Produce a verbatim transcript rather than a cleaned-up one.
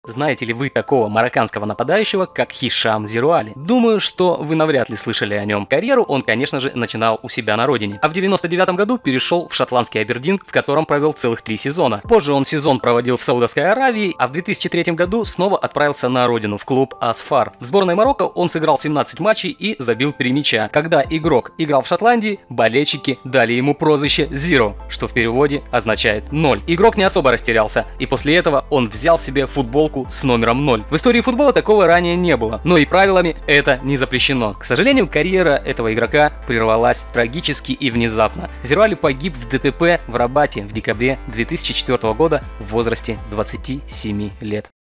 Знаете ли вы такого марокканского нападающего, как Хишам Зируали? Думаю, что вы навряд ли слышали о нем. Карьеру он, конечно же, начинал у себя на родине, а в девяносто девятом году перешел в шотландский Абердин, в котором провел целых три сезона. Позже он сезон проводил в Саудовской Аравии, а в две тысячи третьем году снова отправился на родину, в клуб Асфар. В сборной Марокко он сыграл семнадцать матчей и забил три мяча. Когда игрок играл в Шотландии, болельщики дали ему прозвище Zero, что в переводе означает ноль. Игрок не особо растерялся, и после этого он взял себе футболку с номером ноль. В истории футбола такого ранее не было, но и правилами это не запрещено. К сожалению, карьера этого игрока прервалась трагически и внезапно. Зируали погиб в ДТП в Рабате в декабре две тысячи четвёртого года в возрасте двадцати семи лет.